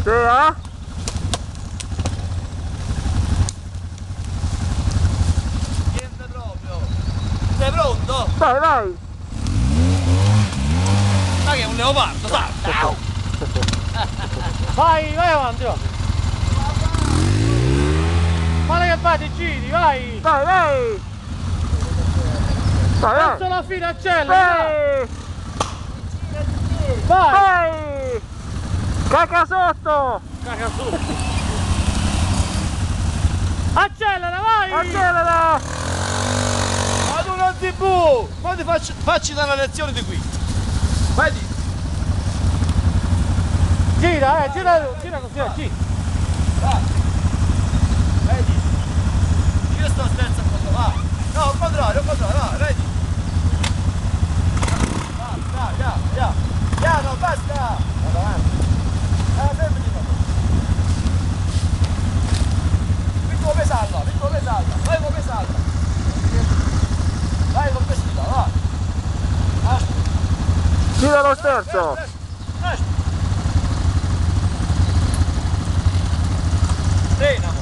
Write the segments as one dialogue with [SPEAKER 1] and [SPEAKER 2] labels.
[SPEAKER 1] eh?
[SPEAKER 2] Niente proprio. Sei pronto?
[SPEAKER 1] Vai, vai!
[SPEAKER 2] Ma che è un leopardo, salta!
[SPEAKER 3] Vai, vai avanti, va! Guarda che vai, ti giri, vai!
[SPEAKER 1] Vai, vai! Vai,
[SPEAKER 3] Verso
[SPEAKER 1] vai!
[SPEAKER 3] la fine, accelera!
[SPEAKER 1] Vai!
[SPEAKER 3] Vai!
[SPEAKER 1] Vai! Caca sotto!
[SPEAKER 3] Caga su! Accelera, vai!
[SPEAKER 1] Accelera!
[SPEAKER 2] Ma tu non ti bu! Ma ti facci dare una lezione di qui! Vai di!
[SPEAKER 3] Gira, gira così, gira!
[SPEAKER 2] Vai! Vedi? Io sto sterzo a fondo, va! No, al contrario, va, vedi? Va, piano, basta! Vado avanti! Sempre di nuovo! Vedi come salva, vai come salva! Vai con questa, va!
[SPEAKER 1] Gira lo sterzo!
[SPEAKER 2] Frena!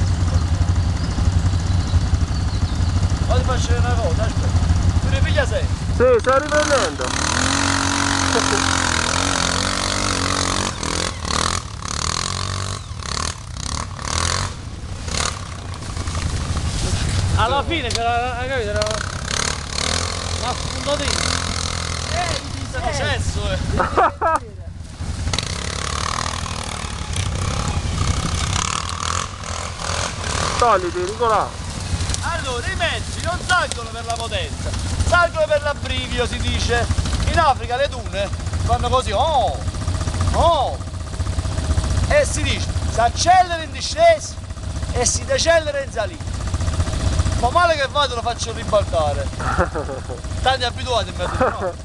[SPEAKER 2] Poi ti faccio una cosa, aspetta! Tu ne piglia sei!
[SPEAKER 1] Sì, sto riprendendo!
[SPEAKER 3] Alla fine c'era, hai capito? Era una spuntatina!
[SPEAKER 2] Mi sta processo,
[SPEAKER 1] Togliti, Nicolà!
[SPEAKER 2] Allora, i mezzi non salgono per la potenza, salgono per l'abbrivio, si dice. In Africa le dune fanno così, e si dice, si accelera in discesa e si decelera in salita. Ma male che vado lo faccio ribaltare. Tanti abituati mi hanno detto no.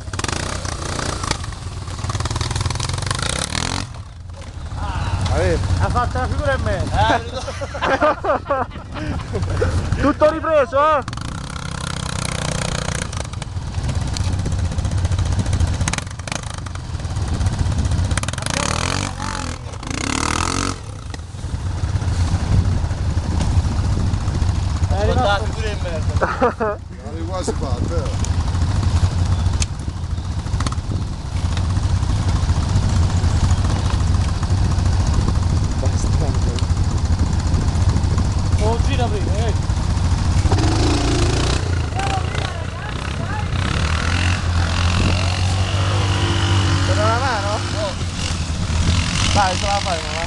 [SPEAKER 3] Ha fatto una figura in mezzo!
[SPEAKER 1] Tutto ripreso, eh?
[SPEAKER 2] Guardate, pure in merda.
[SPEAKER 4] Avevi quasi fatto,
[SPEAKER 3] Oh, gira prima,
[SPEAKER 2] Te la mano? No. Vai, ce la fai, vai.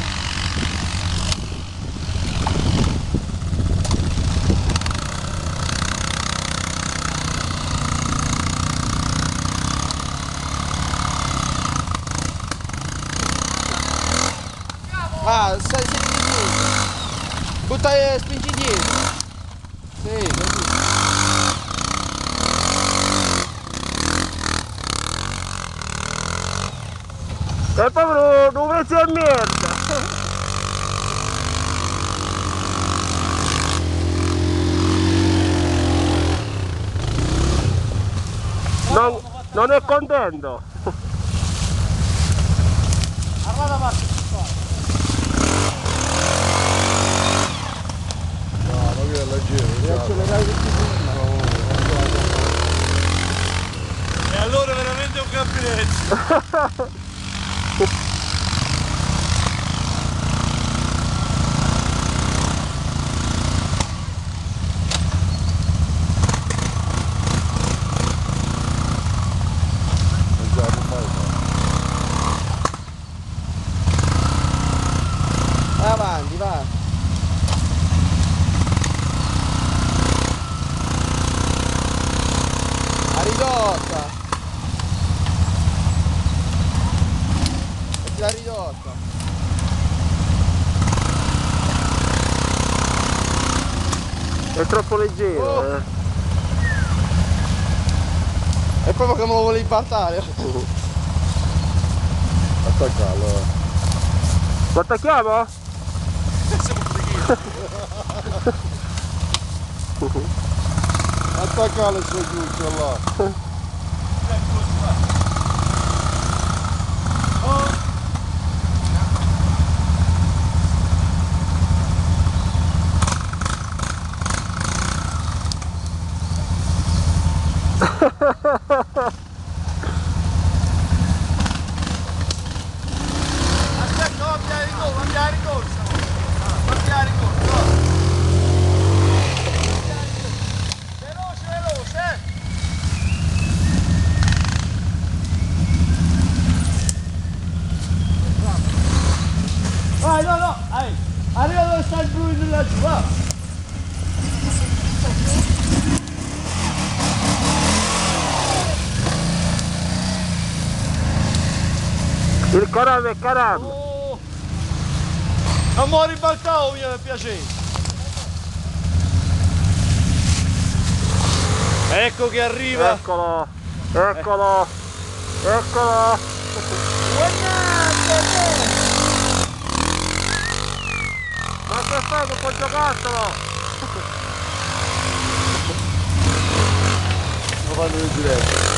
[SPEAKER 5] Ah, stai dietro. Butta e spingi dietro. Sì, così.
[SPEAKER 1] È proprio un pezzo di merda! Non è contento!
[SPEAKER 3] Arrada parte qua!
[SPEAKER 4] no, ma che è leggero,
[SPEAKER 5] Devi accelerare tutti prima.
[SPEAKER 2] E allora veramente un campionetto.
[SPEAKER 5] Vai avanti, va. A ridotta. Metti la ridotta.
[SPEAKER 1] È troppo leggero,
[SPEAKER 5] Oh. È proprio che me lo volevi battere.
[SPEAKER 4] attaccarlo.
[SPEAKER 1] Lo attacchiamo?
[SPEAKER 4] Attaccalo il suo giusto là.
[SPEAKER 2] Aspetta, va a piare in corsa, va a piare in corsa. Va a piare in corsa, va. Veloce, veloce, Vai, no, no, arriva dove sta il blu laggiù, va.
[SPEAKER 1] Il caram è caram.
[SPEAKER 2] Oh. Non muori ribaltato, mi per piacere. Ecco che arriva.
[SPEAKER 1] Eccolo, eccolo, eccolo. Ma che fai con quel giocattolo?
[SPEAKER 4] Lo fanno in diretta.